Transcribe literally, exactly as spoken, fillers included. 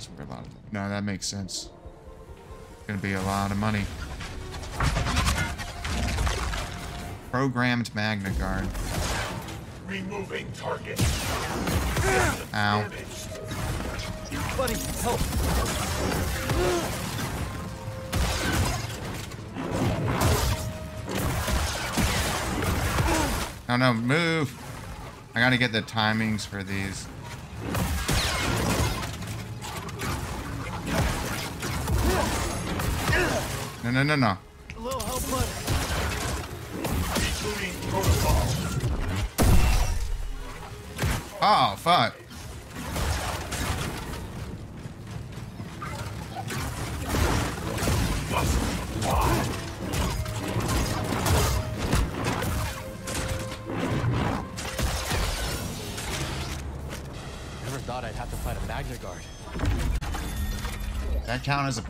No, that makes sense. Gonna be a lot of money. Programmed Magnaguard. Removing target. Ow. Buddy, help. Oh no, move! I gotta get the timings for these. No, no, no, no. A little help, bud. Rebooting protocol. Oh, fuck. Never thought I'd have to fight a Magnaguard. That count as a